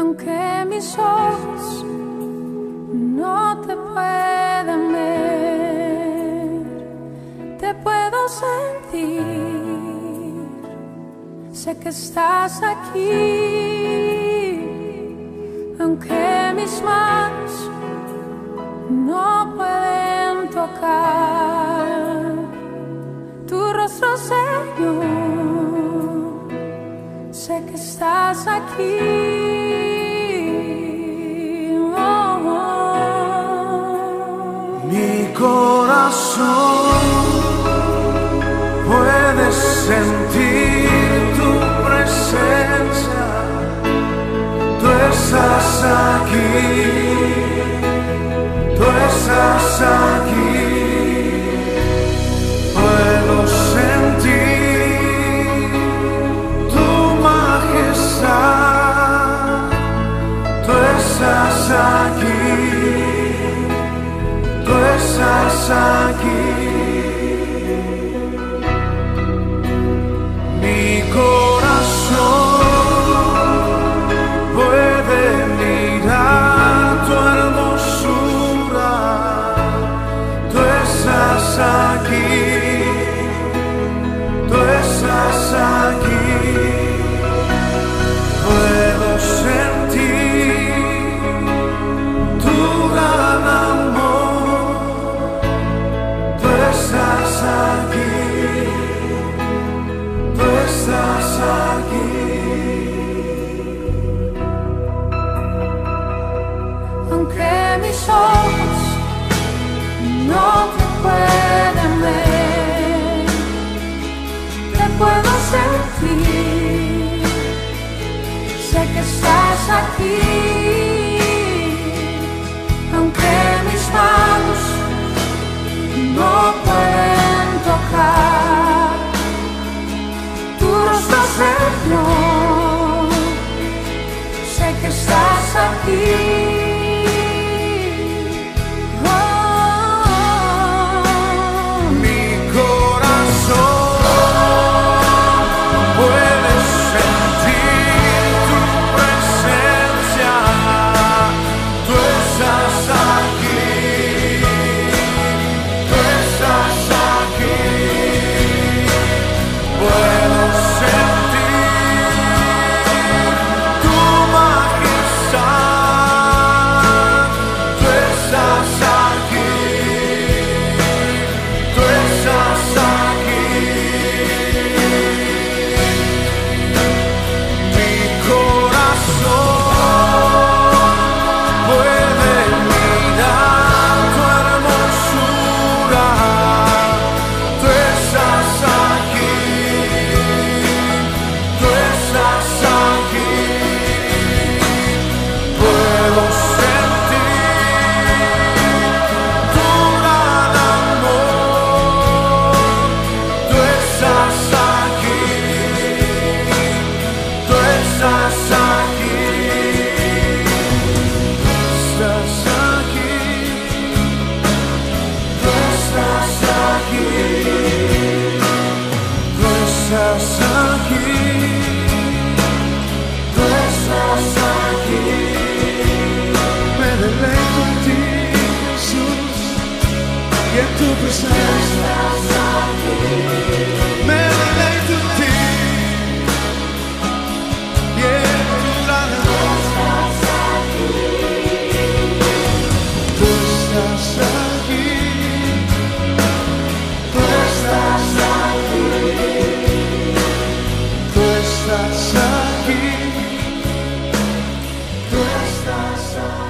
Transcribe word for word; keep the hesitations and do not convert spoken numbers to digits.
aunque mis ojos no te puedan ver, te puedo sentir, sé que estás aquí, aunque mis manos no pueden tocar tu rostro, Señor, sé que estás aquí. Mi corazón puede sentir tu presencia, tú estás aquí, tú estás aquí, puedo sentir tu majestad, tú estás aquí. Tú estás aquí. Mi corazón puede mirar tu hermosura. Tú estás aquí. Tú estás aquí. Puedo sentir tu gran amor. Tú estás aquí, tú estás aquí. Aunque mis ojos no te pueden ver, te puedo sentir, sé que estás aquí, aunque mis manos no pueden tocar tu rostro, Señor, sé que estás aquí. Oh, mi corazón puede sentir tu presencia, tú estás aquí. Puedo sentir tu majestad, tú estás aquí, tú estás aquí. Mi corazón puede mirar tu hermosura, tú estás aquí. Estás aquí, tú estás aquí. Me deleito en ti, Jesús, y en tu presencia. Me deleito en ti, y en tu gran amor. Tú estás aquí, tú estás aquí. Tú estás aquí, tú estás aquí.